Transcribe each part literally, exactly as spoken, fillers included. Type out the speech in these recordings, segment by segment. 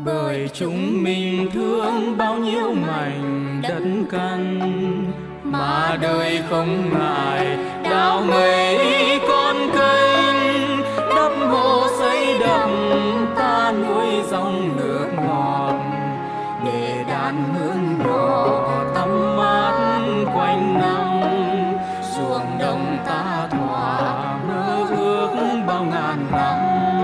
Bởi chúng mình thương bao nhiêu mảnh đất căn, mà đời không ngại đào mấy con kênh, đắp hồ xây đập ta nuôi dòng nước ngọt, để đàn hương nhỏ tắm mát quanh năm. Ruộng đồng ta thỏa mơ ước bao ngàn năm.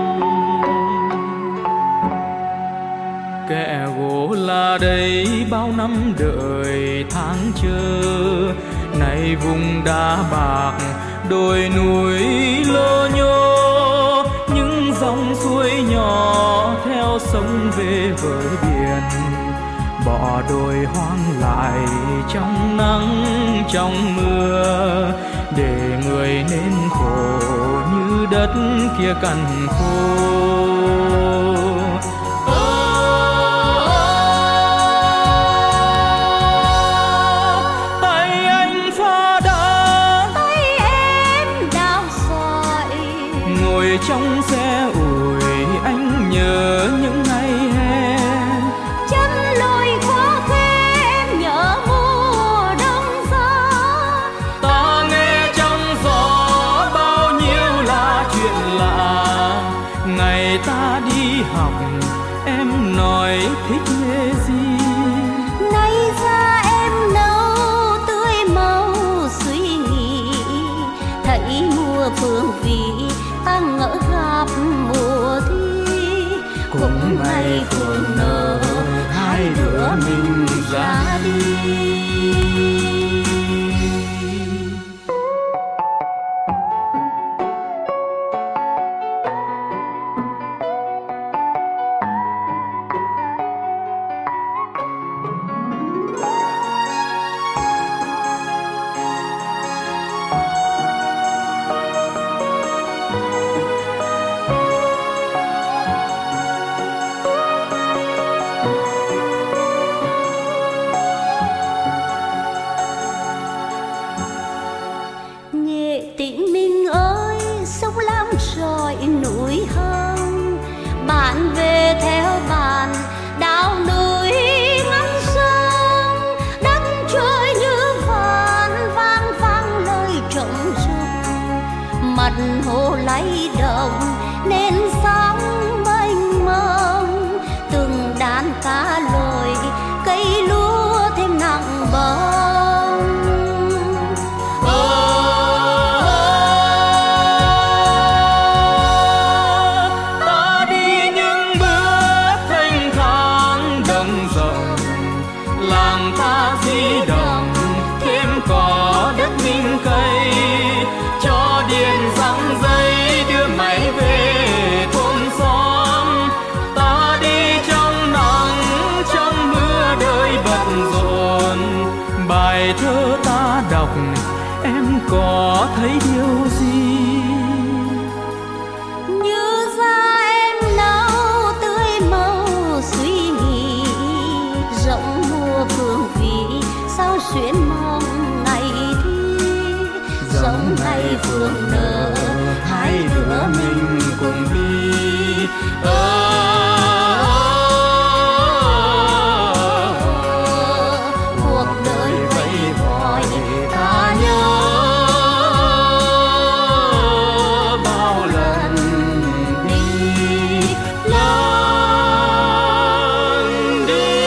Kẻ gỗ là đây bao năm đợi tháng chờ, nay vùng đá bạc đồi núi lô nhô, những dòng suối nhỏ theo sông về với biển. Bỏ đồi hoang lại trong nắng trong mưa, để người nên khổ như đất kia cằn khô. Trong xe ủi anh nhớ những ngày hè, chân lùi khó khẽ em nhớ mùa đông giá. Ta nghe trong gió bao nhiêu là chuyện lạ, ngày ta đi học em nói thích nghề gì. Nay ra em nâu tươi màu suy nghĩ, thấy mùa phương vị ta ngỡ gặp mùa thi. Cũng ngày phượng nở hai đứa mình ra đi. Hồ lay động nên sóng mênh mông, từng đàn cá lội cây lúa thêm nặng bông. Ta đi những bước thanh thang đồng rộng, làng ta di động thêm có đất minh cây, cho điền răng dây đưa máy về thôn xóm. Ta đi trong nắng trong mưa đời bận rộn, bài thơ ta đọc em có thấy điều gì? Như da em nâu tươi màu suy nghĩ, rộng mùa phương vị sao xuyên mong ngày thi. Giống ngày phượng nở hai đứa mình cùng đi. Cuộc đời vây vòi ta nhớ bao lần đi lần đi.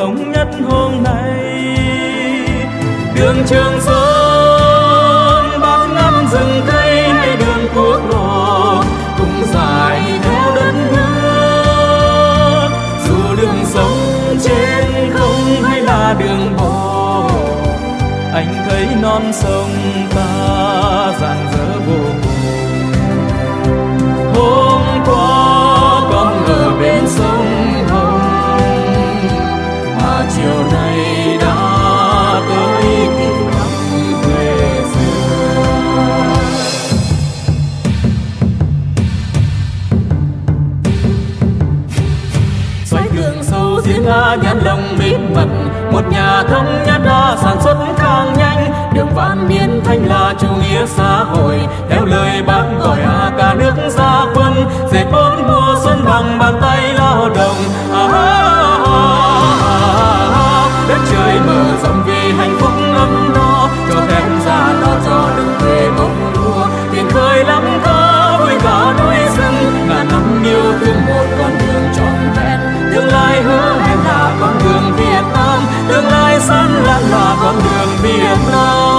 thống nhất hôm nay. Đường Trường Sơn bát ngát rừng cây hay đường quốc lộ cũng dài theo đất nước. Dù đường sông trên không hay là đường bộ, anh thấy non sông ta rạng rỡ vô cùng. Hôm qua con ở bên sông Hồng, mà chiều nay đã tới kịp lắm quê xưa. Xoay đường sâu diễn ra nhãn lồng mít mật, một nhà thống nhất đã sản xuất càng nhanh. Đường Vạn Niên Thanh là chủ nghĩa xã hội, theo lời bác gọi à cả nước ra quân, dệt bốn mùa xuân bằng bàn tay lao động. À, à, à, à, đất trời mở rộng vì hạnh phúc ấm no, cho thêm ra lo cho đừng quê bông lúa. Biển khơi lắm có vui cả núi rừng, ngàn năm yêu thương một con đường trọn vẹn. Tương lai hứa hẹn là con đường Việt Nam, tương lai sáng lạn là con đường Việt Nam.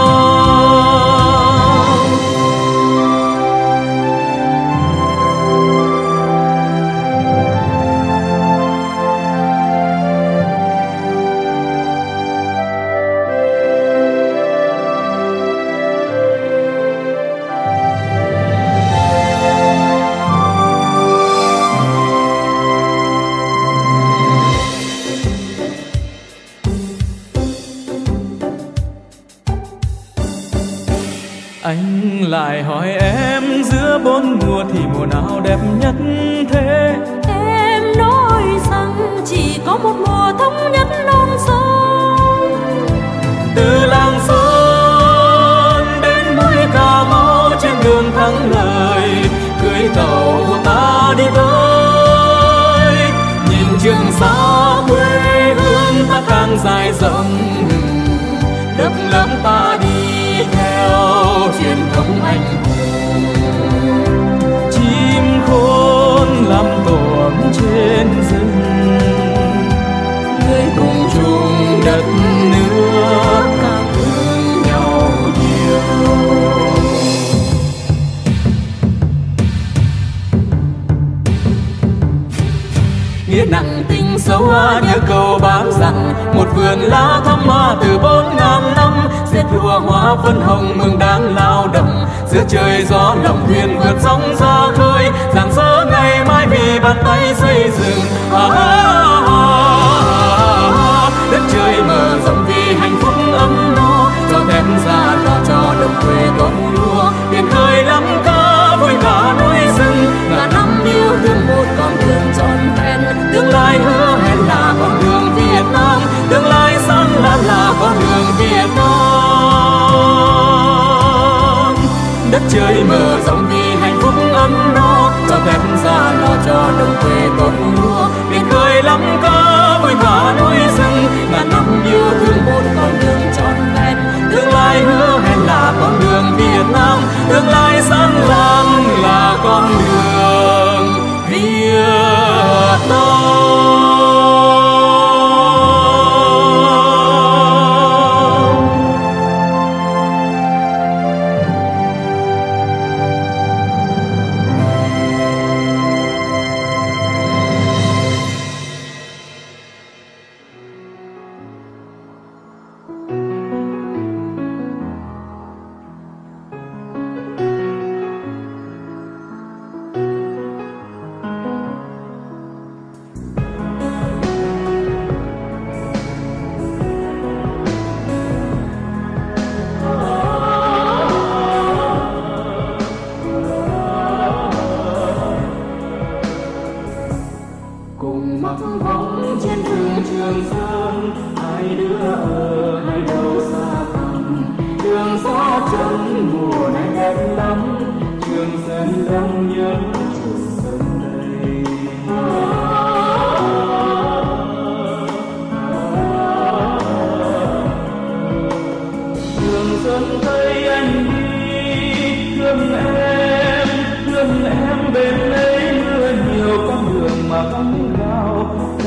Anh lại hỏi em giữa bốn mùa thì mùa nào đẹp nhất thế? Em nói rằng chỉ có một mùa thống nhất non sông. Từ Làng Sơn đến mũi Cà Mau trên đường thắng lợi, cưỡi tàu ta đi tới. Nhìn Trường Sa quê hương ta càng dài rộng, đất nước ta đi theo truyền thống anh hùng. Chim khôn làm tổ trên rừng, người cùng chung đất nước cảm thương nhau nhiều. Nghĩa nặng tình sâu nhớ câu bác rằng, một vườn lá thắm hoa từ bốn ngàn năm, dệt lụa hoa phân hồng mừng đang lao động. Giữa trời gió lòng thuyền vượt sóng ra khơi, rạng rỡ ngày mai vì bàn tay xây dựng. À, à, à, à, đất trời mở rộng vì hạnh phúc ấm no, cho thêm ra lo cho đồng quê có lúa. Biển khơi lắm cá vui cả núi rừng, ngàn năm yêu thương một con đường trọn vẹn. Tương lai hứa hẹn là con đường Việt Nam, tương lai sáng lạn là con đường Việt Nam. Đất trời mở rộng vì hạnh phúc ấm no, cho thêm ra lo cho đồng quê có lúa. Biển khơi lắm cá vui cả núi rừng, ngàn năm yêu thương một con đường trọn vẹn. Tương lai hứa hẹn là con đường Việt Nam, tương lai sáng lạn là con đường Việt Nam.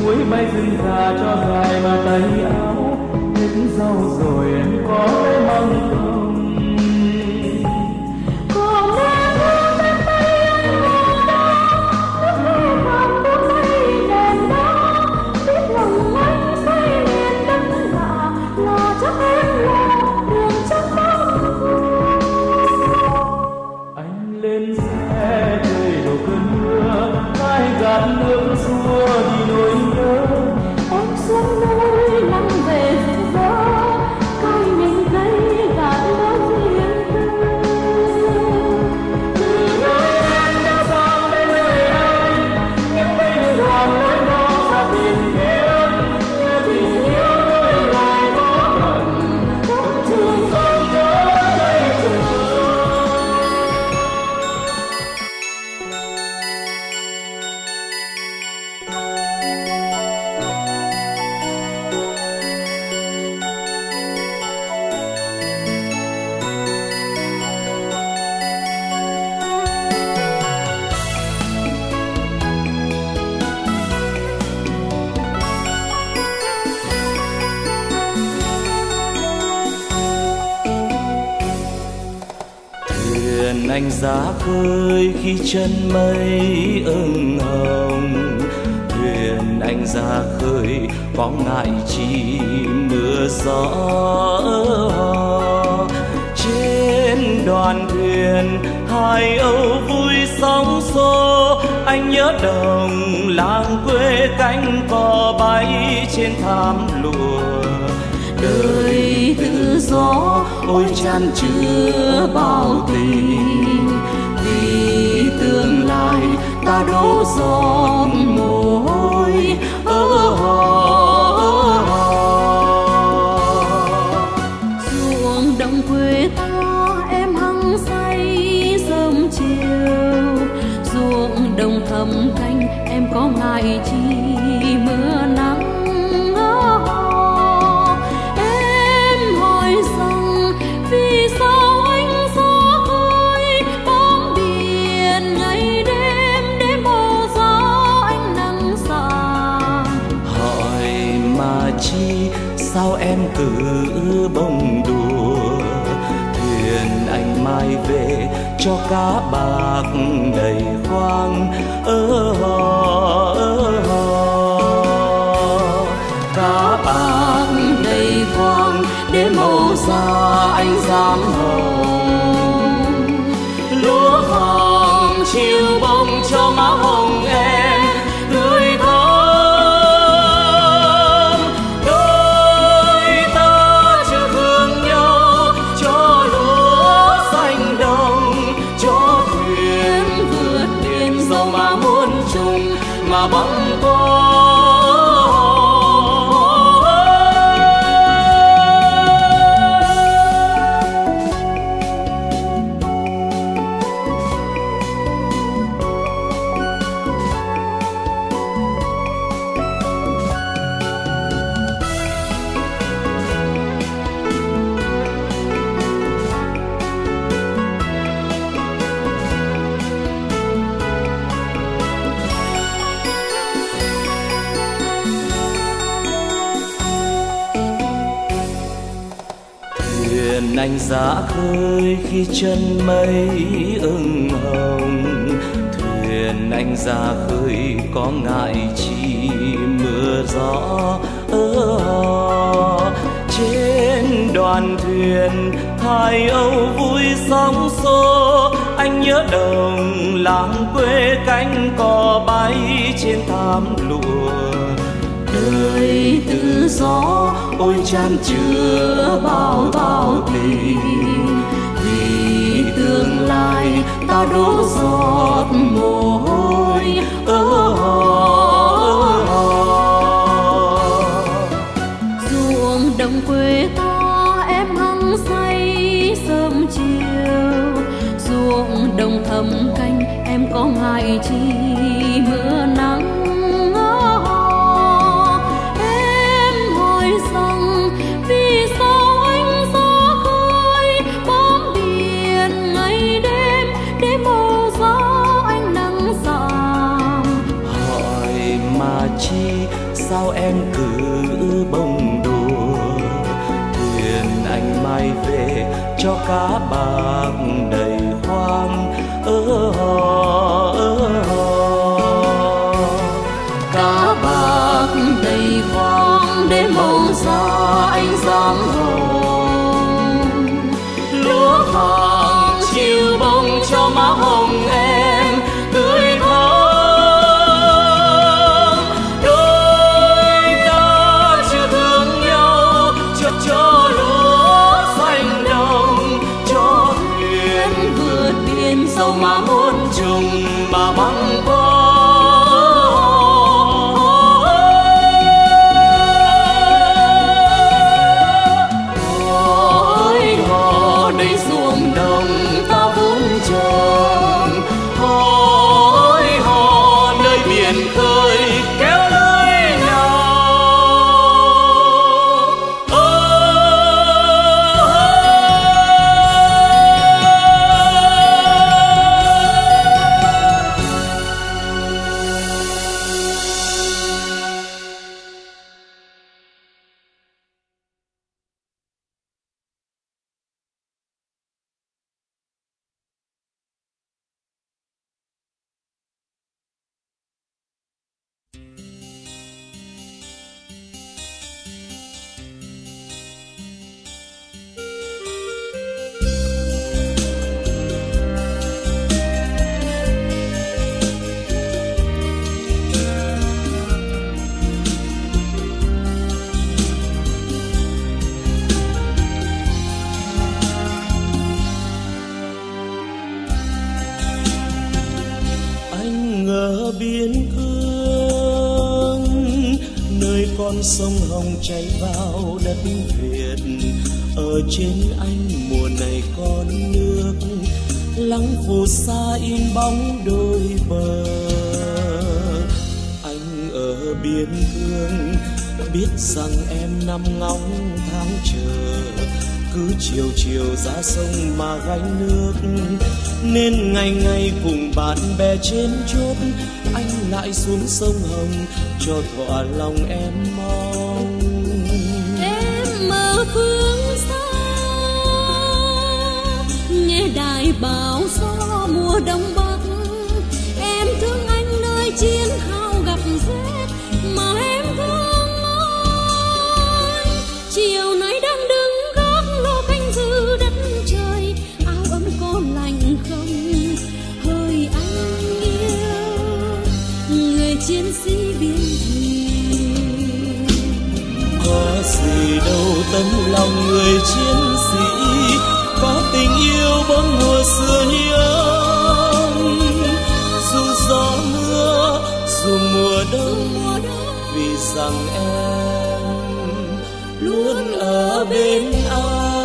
muối bay rừng già cho dài mà tay áo hết rau rồi em có lấy măng không? Còn em ôm em tay anh ngủ đó, nước mưa vàng đôi mây đèn đó, biết lòng anh say miền đất lạ là chắc em lo đường chắc bóng. Anh lên xe trời đổ cơn mưa, ai gạt nước xua đi nỗi nhớ. Em xuống núi nắng về rực rỡ, cây mình cây gạt đôi riêng tư. Từ nơi em đã sang đến nơi anh, nhưng bây giờ lối đó xa tìm kiếm, như tình yêu đôi lại có gần, cũng trường dòng nhớ đây trường. Thuyền anh ra khơi khi chân mây ửng hồng, thuyền anh ra khơi có ngại chi mưa gió. Trên đoàn thuyền hai âu vui sóng xô, anh nhớ đồng làng quê cánh cò bay trên thảm lụa. Đời tự do ôi chan chứa bao tình, vì tương lai ta đổ giọt mồ hôi ơ Ruộng đồng quê ta em hăng say sớm chiều, ruộng đồng thầm canh em có ngại chi mưa nắng. Em hỏi rằng vì sao anh gió khơi bám biển ngày đêm để màu gió anh nắng sàng. hỏi mà chi sao em cứ bông đùa, thuyền anh mai về cho cá bạc đầy khoang ơ hò ơ hò. Cá bạc đầy khoang để màu da anh dám hồng, lúa vàng chiều bông cho má hồng em tươi thơm. Đôi ta chưa thương nhau cho lúa xanh đồng, cho thuyền vượt biển dầu mà muôn trùng mà băng qua. Thuyền anh ra khơi khi chân mây ửng hồng, thuyền anh ra khơi có ngại chi mưa gió ơ hò. Trên đoàn thuyền hai âu vui sóng xô, anh nhớ đồng làng quê cánh cò bay trên thảm lụa. Đời tự do ôi chan chứa bao bao tình, vì tương lai ta đổ giọt mồ hôi ơ hò ơ hò. Ruộng đồng quê ta em hăng say sớm chiều, ruộng đồng thầm canh em có ngại chi mưa nắng. Em hỏi rằng vì sao anh gió khơi bám biển ngày đêm để màu gió anh nắng sàng. Hỏi mà chi cho cá bạc đầy khoang ơ hò ơ hò. Cá bạc đầy khoang để màu da anh dáng hồng, lúa vàng chiều bông cho má hồng em tươi thắm. Đôi ta chưa thương nhau cho cho lúa xanh đồng, cho thuyền vượt biển sâu mà muôn trùng mà băng qua. Sông Hồng chảy vào đất Việt, ở trên anh mùa này con nước lắng phù sa in bóng đôi bờ. Anh ở biên cương biết rằng em nằm ngóng tháng chờ, cứ chiều chiều ra sông mà gánh nước, nên ngày ngày cùng bạn bè trên chốt anh lại xuống sông Hồng cho thỏa lòng em mong. Em ở phương xa nghe đài báo gió mùa đông bắc, em thương anh nơi chiến hào gặp rét mà em thương nói. Chiều nay đang đứng gác lô canh giữ đất trời, áo ấm có lạnh không hơi anh yêu người chiến sĩ biên thùy. Có gì đâu tấm lòng người chiến sĩ, có tình yêu bốn mùa xưa nhớ. Dù gió mưa dù mùa đông, vì rằng em luôn ở bên anh.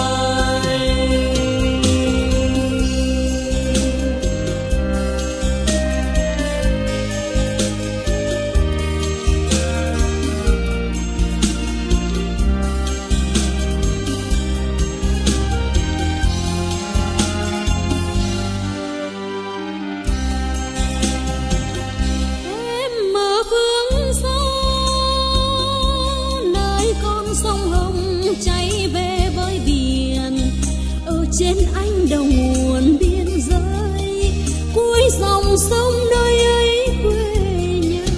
Trên anh đầu nguồn biên giới, cuối dòng sông nơi ấy quê nhà.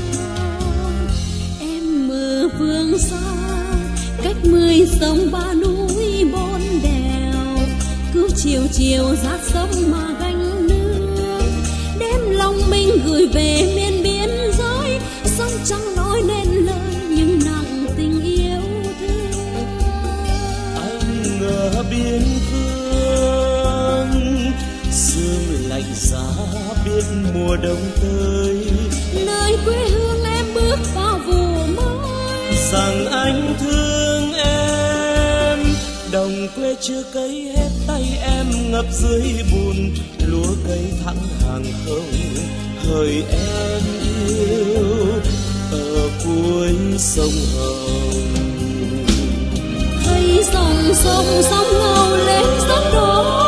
Em ở phương xa cách mười sông ba núi bốn đèo, cứ chiều chiều ra sông mà gánh nước, đem lòng mình gửi về miền biên giới. Sông chẳng nói nên lời nhưng nặng tình yêu thương. Anh ở biên lạnh giá biết mùa đông tới, nơi quê hương em bước vào vụ mới. Rằng anh thương em, đồng quê chưa cấy hết tay em ngập dưới bùn, lúa cây thẳng hàng không hỡi em yêu ở cuối sông Hồng. Thấy dòng sông sóng ngầu lên sóng đổ,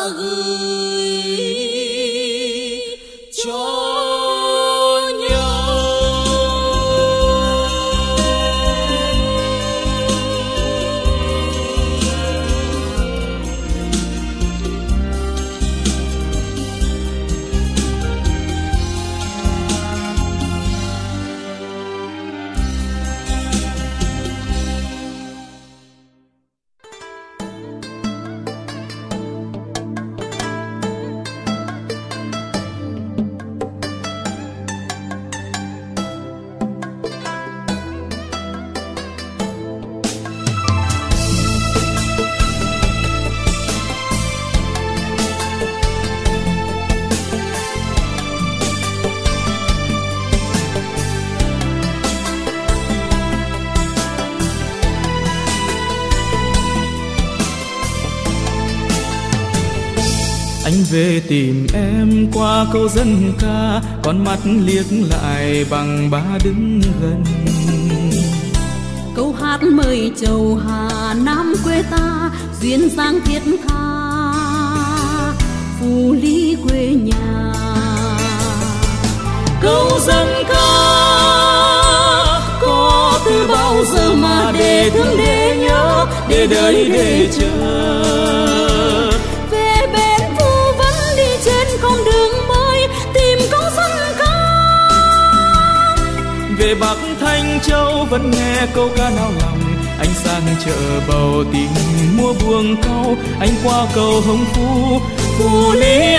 gửi cho Anh về tìm em qua câu dân ca, con mắt liếc lại bằng ba đứng gần. Câu hát mời chầu Hà Nam quê ta, duyên dáng thiết tha phù lý quê nhà. Câu dân ca có từ bao giờ mà để thương để nhớ, để đợi để chờ. Con đường mới tìm câu dân ca, về Bắc Thanh Châu vẫn nghe câu ca nao lòng. Anh sang chợ bầu tìm mua buồng cau, anh qua cầu Hồng Phú Phù Lý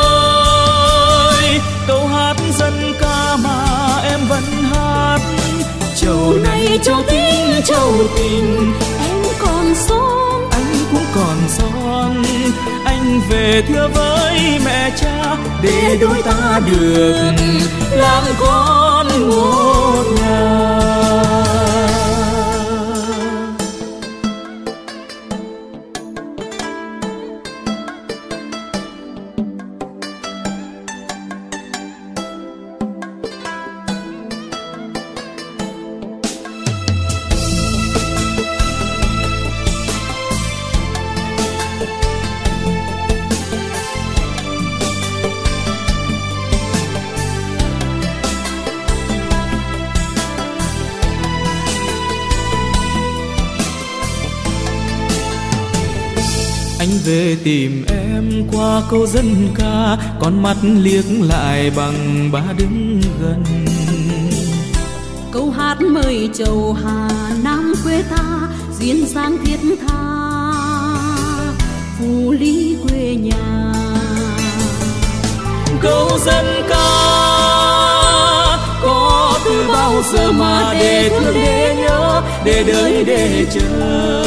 ơi. Câu hát dân ca mà em vẫn hát, châu này châu tình châu tình. Em còn son, anh cũng còn son. Anh về thưa với mẹ cha, để đôi ta được làm con một nhà. Anh về tìm em qua câu dân ca, con mắt liếc lại bằng ba đứng gần. Câu hát mời chầu Hà Nam quê ta, duyên dáng thiết tha phù lý quê nhà. Câu dân ca có từ bao giờ mà để thương để nhớ, để đợi để chờ.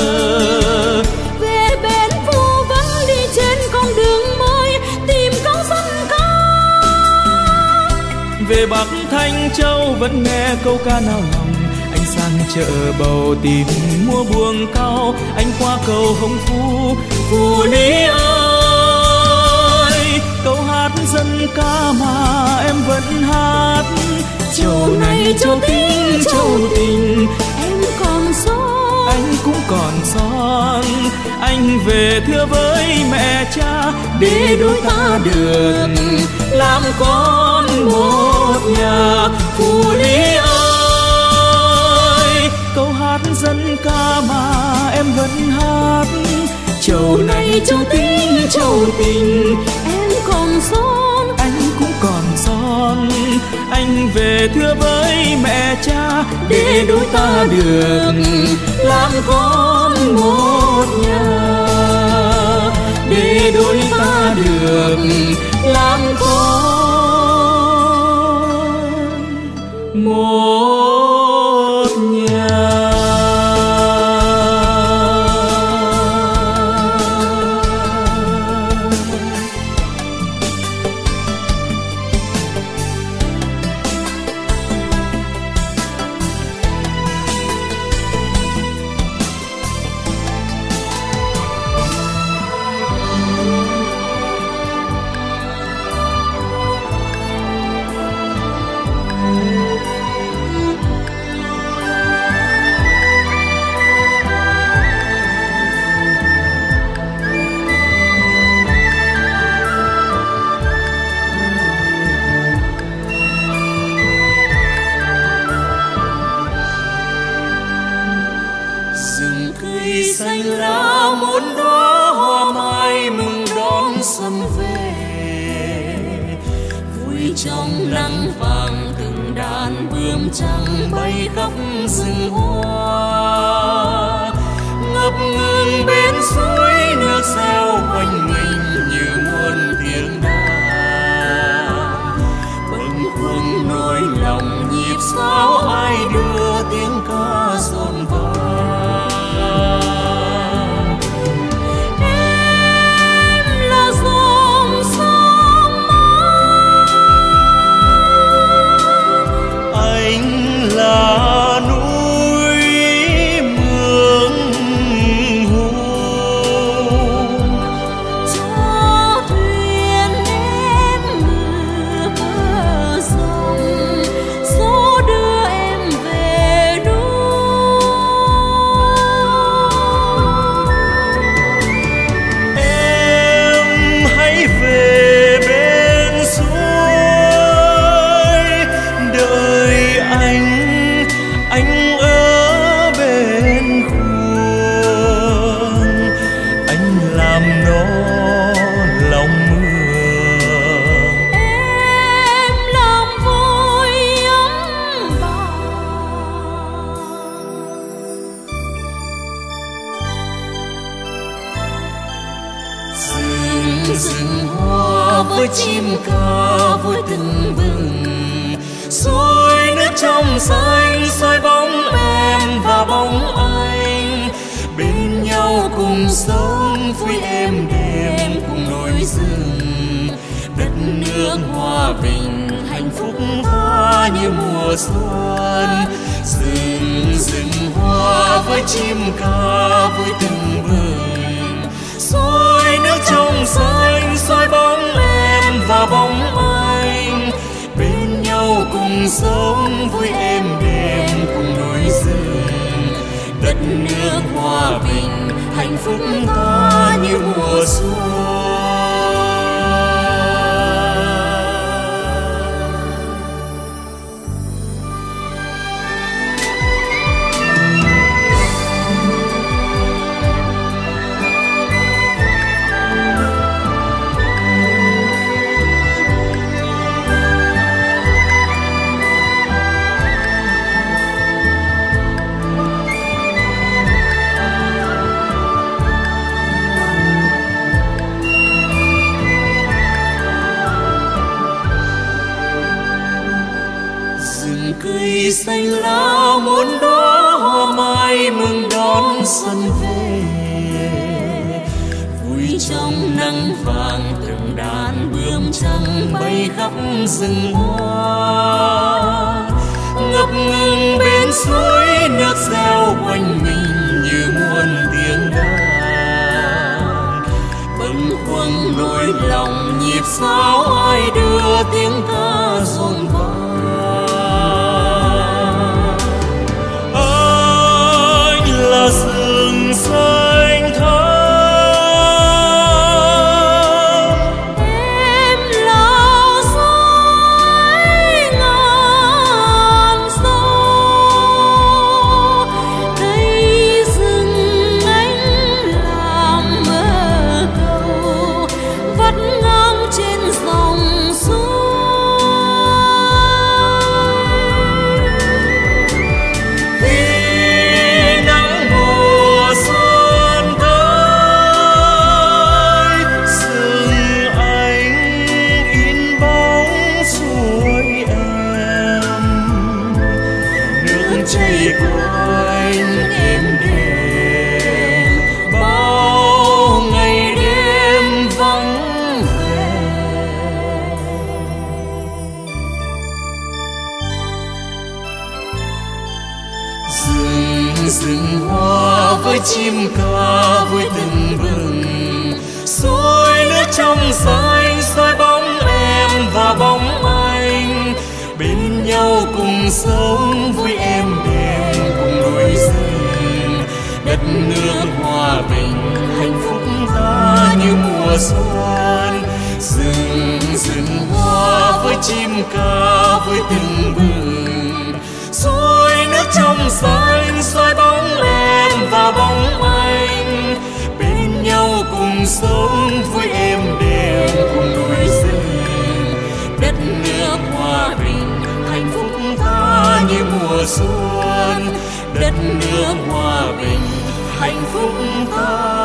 Về Bắc Thanh Châu vẫn nghe câu ca nao lòng. Anh sang chợ bầu tìm mua buồng cau, anh qua cầu Hồng Phú Phù Lý ơi. Câu hát dân ca mà em vẫn hát, châu này châu tình châu tình. Em còn son, anh cũng còn son. Anh về thưa với mẹ cha, để đôi ta được làm con một nhà. Phù Lý ơi, câu hát dân ca mà em vẫn hát, châu này châu tình châu tình. Em còn son, anh cũng còn son. Anh về thưa với mẹ cha, để đôi ta được làm con một nhà. Để đôi ta được làm con một nhà. trăng bay khắp rừng hoa, ngập ngừng bên suối nước reo quanh mình như muôn tiếng đàn. Bâng khuâng nỗi lòng nhịp sao ai đưa tiếng ca dồn vào. Rừng hoa với chim ca vui từng bừng, suối nước trong xanh soi bóng em và bóng anh, bên nhau cùng sống vui êm đềm cùng núi rừng. Đất nước hòa bình hạnh phúc tha như mùa xuân, rừng rừng hoa với chim ca vui từng bừng, suối nước trong xanh soi bóng em và bóng anh, bên nhau cùng sống vui êm đềm cùng núi rừng. Đất nước hòa bình hạnh phúc ta như mùa xuân. Cây xanh lá muôn đóa hoa mai mừng đón xuân về, vui trong nắng vàng từng đàn bướm trắng bay khắp rừng hoa, ngập ngừng bên suối nước reo quanh mình như muôn tiếng đàn. Bâng khuâng nỗi lòng nhịp sao ai đưa tiếng ca dồn vào. Rừng xanh thắm, em là soi ngàn sâu, cây rừng anh làm mơ cầu vắt ngang trên dòng suối. Chảy quanh êm đềm bao ngày đêm vắng về. Rừng rừng hoa với chim ca vui từng bừng, suối nước trong xanh soi bóng em và bóng anh, bên nhau cùng sống vui êm đềm cùng núi rừng. Đất nước hòa bình hạnh phúc ta như mùa xuân, rừng rừng hoa với chim ca vui từng bừng, suối nước trong xanh soi bóng em và bóng anh, bên nhau cùng sống vui êm đềm cùng núi rừng. Đất nước hòa bình hạnh phúc ta như mùa xuân, đất nước hòa bình hạnh phúc ta.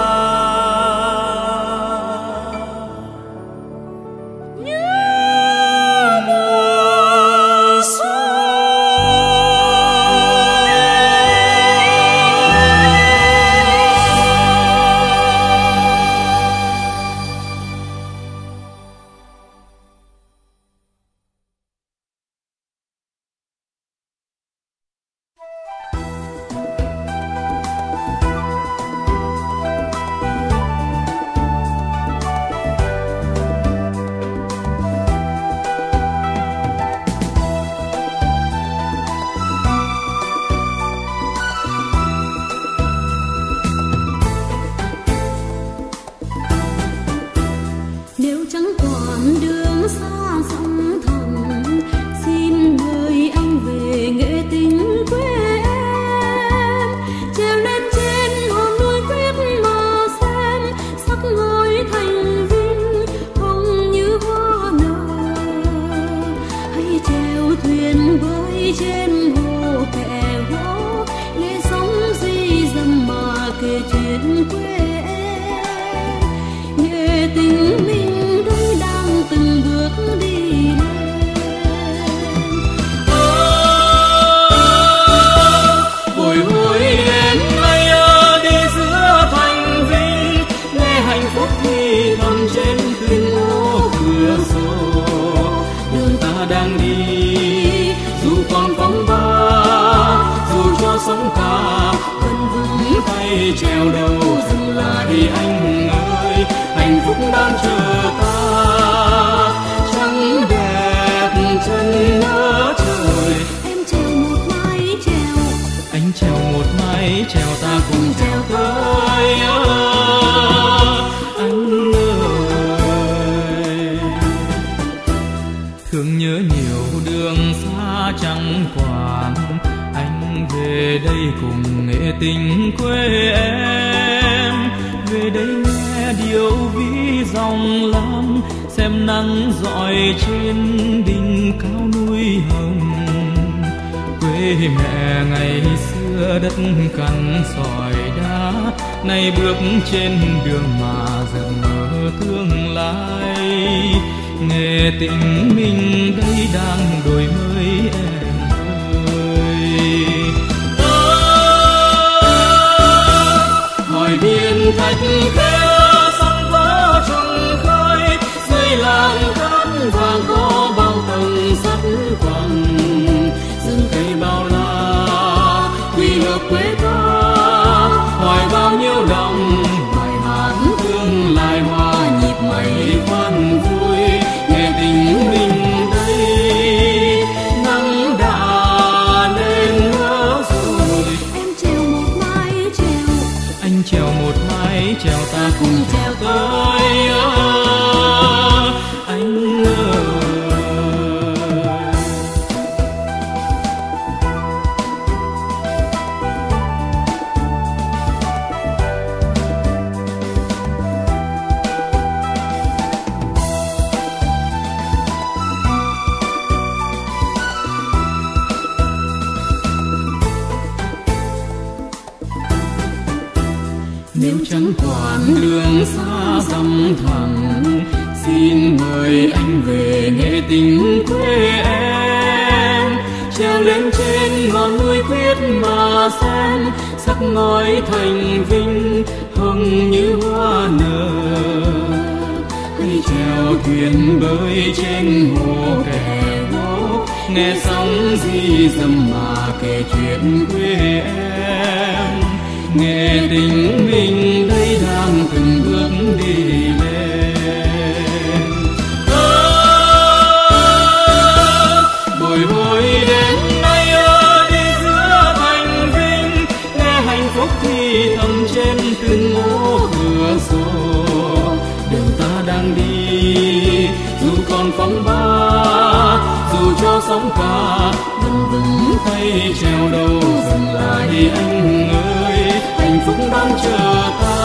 sóng cả vần vững tay treo đầu dừng lại anh ơi, hạnh phúc đang chờ ta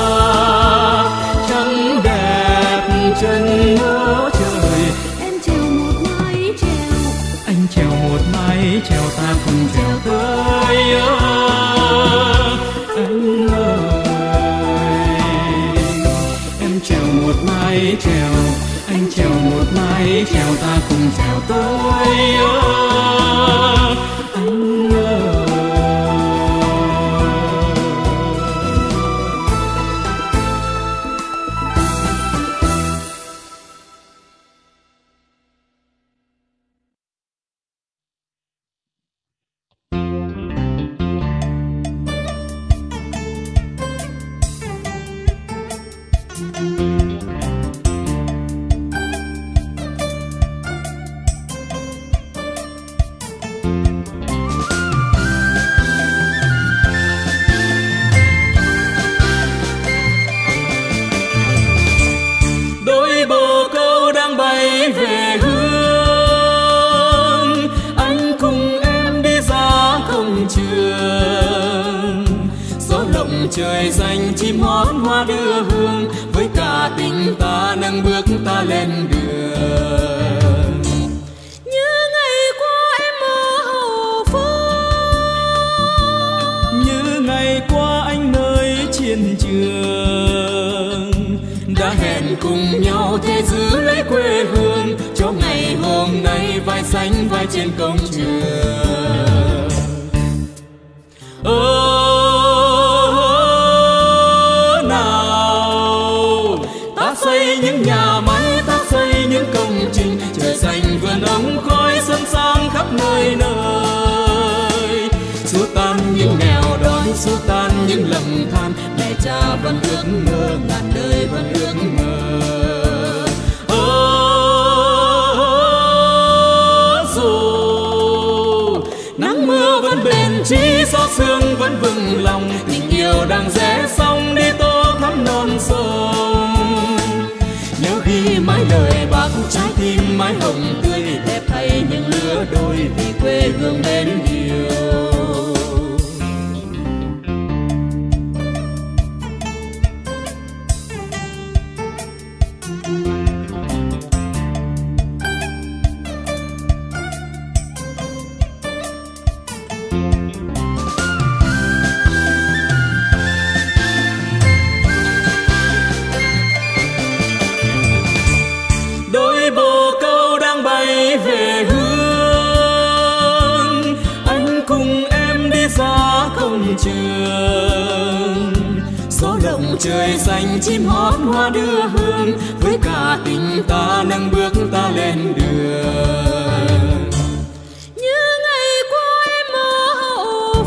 trắng đẹp chân ngỡ trời. Em treo một mái treo, anh treo một mái treo, ta cùng treo tới trèo, anh trèo một mái trèo ta cùng trèo tới ơ anh ơi. Trời xanh chim hót hoa đưa hương, với cả tình ta nâng bước ta lên đường. Như ngày qua em ở Hậu Phương, như ngày qua anh nơi chiến trường, đã hẹn cùng nhau thế giữ lấy quê hương, cho ngày hôm nay vai xanh vai trên công trường. Ơ xây những nhà máy, ta xây những công trình, trời xanh vườn ống khói xuân sang khắp nơi nơi. Xua tan những nghèo đói, xua tan những lầm than, mẹ cha vẫn ước mơ, ngàn đời vẫn ước mơ. Ơ dù nắng mưa vẫn bền chí, gió sương vẫn vững lòng, tình yêu đang rẽ sóng đi tô thắm non sông. Ghi mãi lời bác trái tim mái hồng tươi, đẹp thay những lứa đôi vì quê hương mến yêu. Về hướng anh cùng em đi ra công trường, gió lộng trời xanh chim hót hoa đưa hương, với cả tình ta nâng bước ta lên đường. Như ngày qua em ở Hậu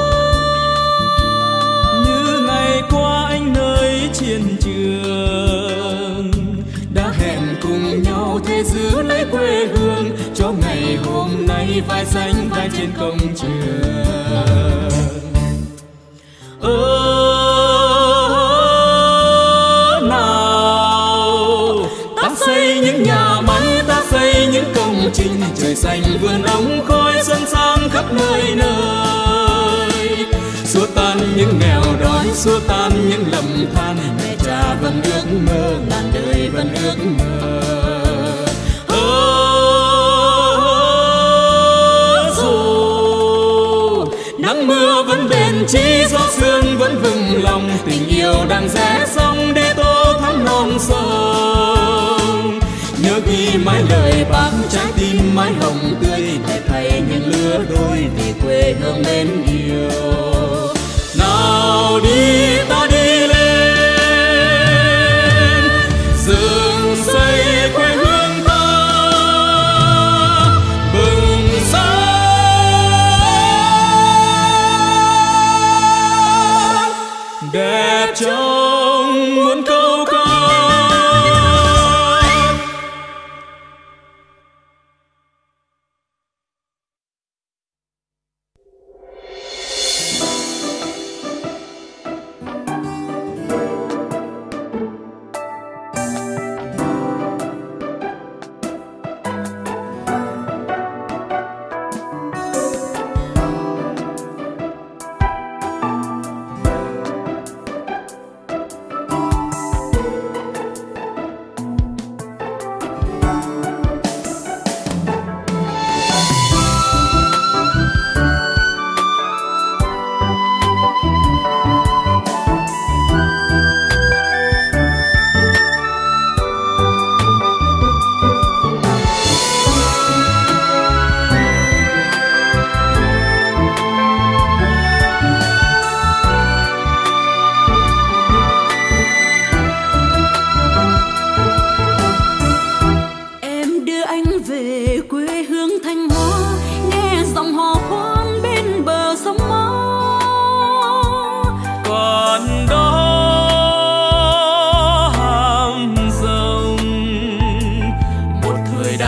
Phương, như ngày qua anh nơi chiến trường, đã hẹn cùng nhau thế giữ lấy quê hương, cho ngày hôm nay vai xanh vai trên công trường. Ơ nào ta xây những nhà máy, ta xây những công trình, trời xanh vườn ống khói xuân sang khắp nơi nơi. Xua tan những nghèo đói, xua tan những lầm than, mẹ cha vẫn ước mơ, ngàn đời vẫn ước mơ. Nắng mưa vẫn bền chí, gió sương vẫn vững lòng, tình yêu đang rẽ sóng để tô thắm non sông. Nhớ ghi mãi lời bác trái tim mái hồng tươi, đẹp thay những lứa đôi vì quê hương mến yêu. Nào đi ta đi lên dựng xây quê hương ta, bừng sáng đẹp trong muôn câu ca.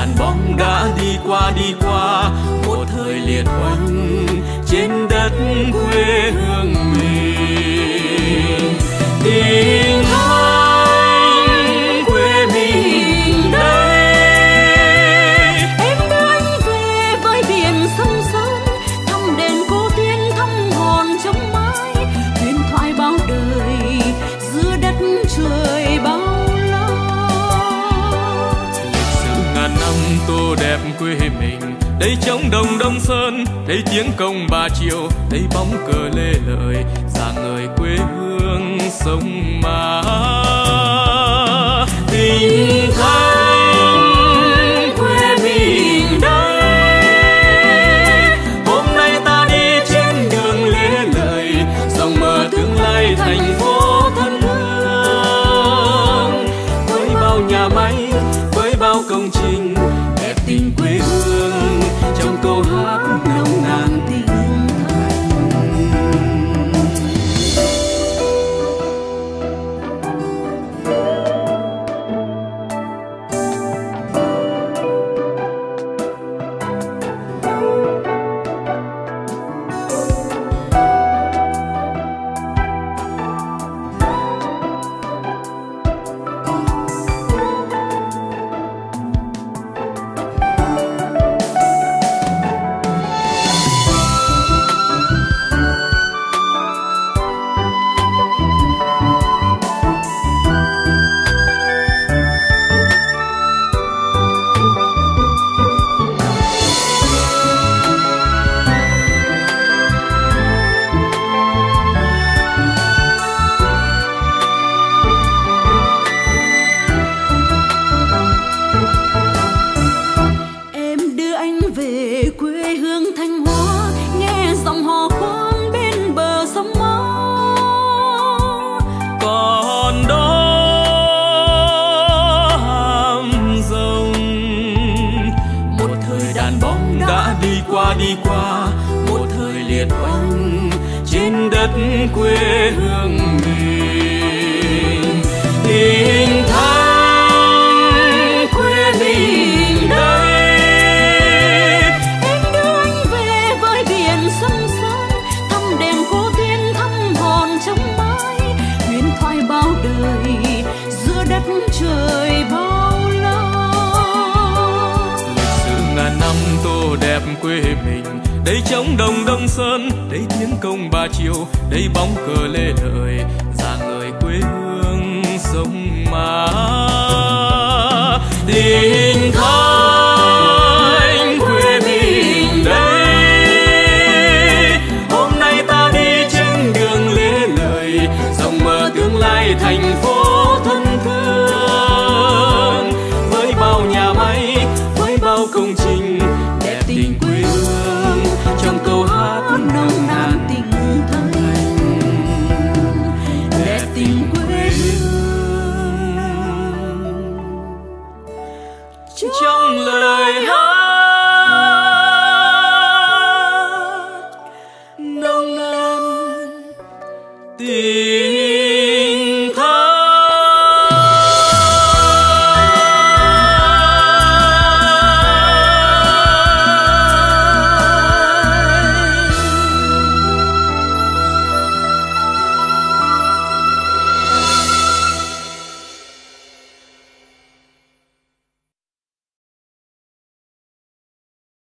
đàn bóng đã đi qua đi qua, một thời liệt oanh trên đất quê hương mình. Tình anh quê mình đây, em đưa anh về với biển sông sơn, thăm đền cô tiên thăm hòn trong mái, huyền thoại bao đời giữa đất trời bao la. Lịch sử ngàn năm tô đẹp quê mình, đây trống đồng Đông Sơn, đây tiếng công Bà Triệu, đây bóng cờ Lê Lợi, dạng người quê hương sông Má. Tình thanh quê mình đây, hôm nay ta đi trên đường Lê Lợi, dòng mơ tương lai thành phố thân hương, với bao nhà máy, với bao công trình, đẹp tình quê hương trong câu hát nồng nàn tình thanh. Đi qua một thời liệt oanh trên đất quê hương mình. Tình thanh quê mình đây, em đưa anh về với biển sông sơn, thăm đền cô tiên thăm hòn trong mái, huyền thoại bao đời giữa đất trời bao la. Lịch sử ngàn năm tô đẹp quê mình, đây trống đồng Đông Sơn, đây tiếng công Bà Triệu, đây bóng cờ Lê Lợi, dạng người quê hương sông Má. Tình thanh quê mình đây, hôm nay ta đi trên đường Lê Lợi, dòng mơ tương lai thành phố thân thương, với bao nhà máy, với bao công trình, đẹp tình quê hương trong câu hát nồng nàn tình thân, đẹp tình quê hương trong lời